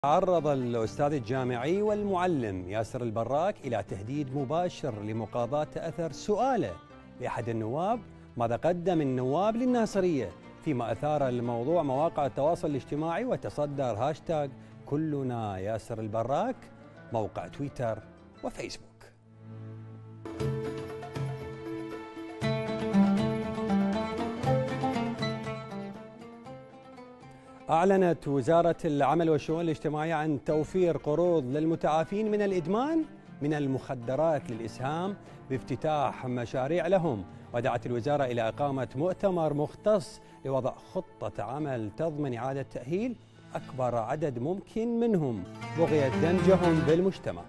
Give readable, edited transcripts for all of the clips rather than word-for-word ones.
تعرض الأستاذ الجامعي والمعلم ياسر البراك إلى تهديد مباشر لمقاضاة أثر سؤاله لأحد النواب ماذا قدم النواب للناصرية، فيما أثار الموضوع مواقع التواصل الاجتماعي وتصدر هاشتاغ كلنا ياسر البراك موقع تويتر وفيسبوك. أعلنت وزارة العمل والشؤون الاجتماعية عن توفير قروض للمتعافين من الإدمان من المخدرات للإسهام بافتتاح مشاريع لهم، ودعت الوزارة إلى إقامة مؤتمر مختص لوضع خطة عمل تضمن إعادة تأهيل أكبر عدد ممكن منهم بغية دمجهم بالمجتمع.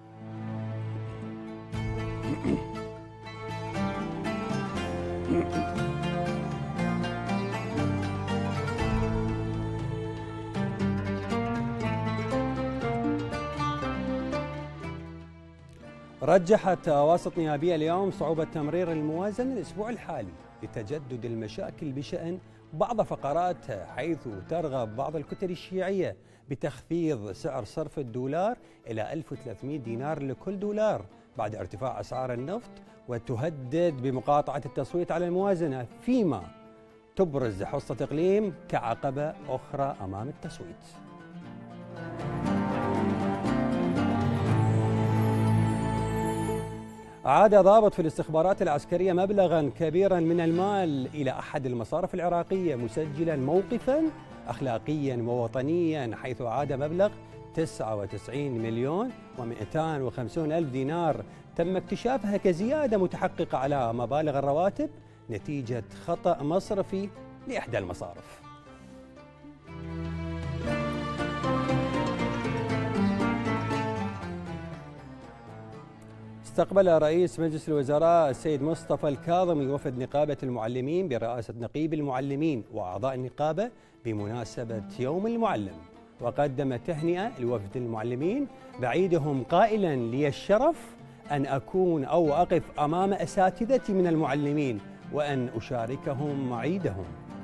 رجحت أواسط نيابية اليوم صعوبة تمرير الموازنة الأسبوع الحالي لتجدد المشاكل بشأن بعض فقراتها، حيث ترغب بعض الكتل الشيعية بتخفيض سعر صرف الدولار إلى 1300 دينار لكل دولار بعد ارتفاع أسعار النفط، وتهدد بمقاطعة التصويت على الموازنة، فيما تبرز حصة إقليم كعقبة أخرى أمام التصويت. عاد ضابط في الاستخبارات العسكرية مبلغا كبيرا من المال إلى أحد المصارف العراقية مسجلا موقفا أخلاقيا ووطنيا، حيث عاد مبلغ 99 مليون و250 ألف دينار تم اكتشافها كزيادة متحققة على مبالغ الرواتب نتيجة خطأ مصرفي لإحدى المصارف. استقبل رئيس مجلس الوزراء السيد مصطفى الكاظمي وفد نقابة المعلمين برئاسة نقيب المعلمين وأعضاء النقابة بمناسبة يوم المعلم، وقدم تهنئة لوفد المعلمين بعيدهم قائلا: لي الشرف أن أكون أو أقف أمام أساتذتي من المعلمين وأن أشاركهم عيدهم.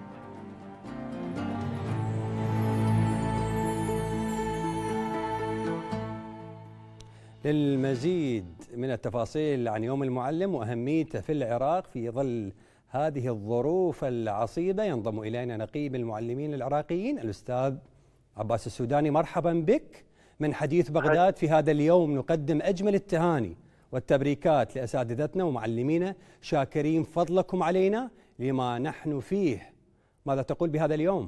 للمزيد من التفاصيل عن يوم المعلم وأهميته في العراق في ظل هذه الظروف العصيبة ينضم إلينا نقيب المعلمين العراقيين الأستاذ عباس السوداني. مرحبا بك من حديث بغداد. في هذا اليوم نقدم أجمل التهاني والتبريكات لأساتذتنا ومعلمينا، شاكرين فضلكم علينا لما نحن فيه. ماذا تقول بهذا اليوم؟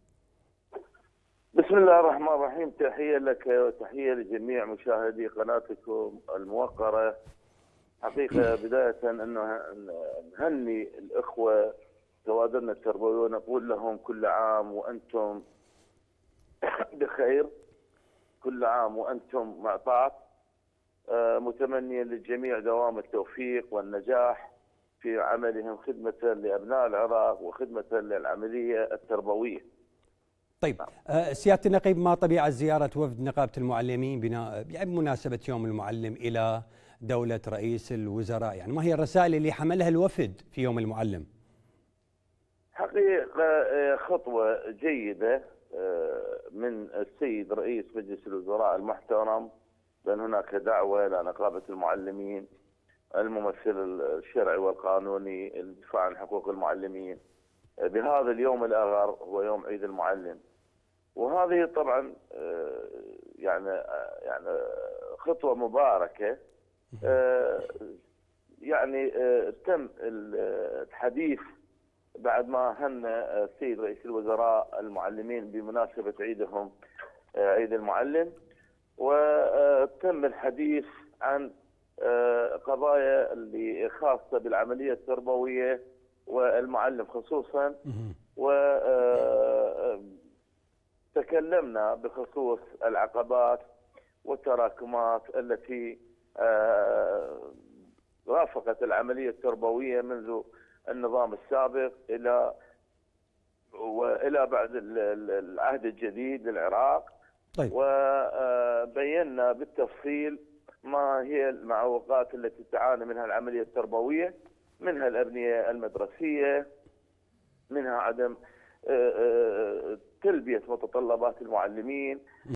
بسم الله الرحمن الرحيم، تحية لك وتحية لجميع مشاهدي قناتكم الموقرة. حقيقة بداية أنه نهني الإخوة كوادرنا التربوية ونقول لهم كل عام وأنتم بخير، كل عام وأنتم مع طاعة، متمنيا للجميع دوام التوفيق والنجاح في عملهم خدمة لأبناء العراق وخدمة للعملية التربوية. طيب سيادة النقيب، ما طبيعة زيارة وفد نقابة المعلمين بمناسبة يوم المعلم إلى دولة رئيس الوزراء؟ يعني ما هي الرسائل اللي حملها الوفد في يوم المعلم؟ حقيقة خطوة جيدة من السيد رئيس مجلس الوزراء المحترم، بأن هناك دعوة إلى نقابة المعلمين الممثل الشرعي والقانوني للدفاع عن حقوق المعلمين بهذا اليوم الأغر هو يوم عيد المعلم. وهذه طبعا يعني خطوة مباركة. يعني تم الحديث بعد ما هنأ السيد رئيس الوزراء المعلمين بمناسبة عيدهم عيد المعلم، وتم الحديث عن قضايا اللي خاصة بالعملية التربوية والمعلم خصوصا، وتكلمنا بخصوص العقبات والتراكمات التي رافقت العملية التربوية منذ النظام السابق وإلى بعد العهد الجديد للعراق. طيب. وبينا بالتفصيل ما هي المعوقات التي تعاني منها العملية التربوية، منها الأبنية المدرسية، منها عدم تلبية متطلبات المعلمين،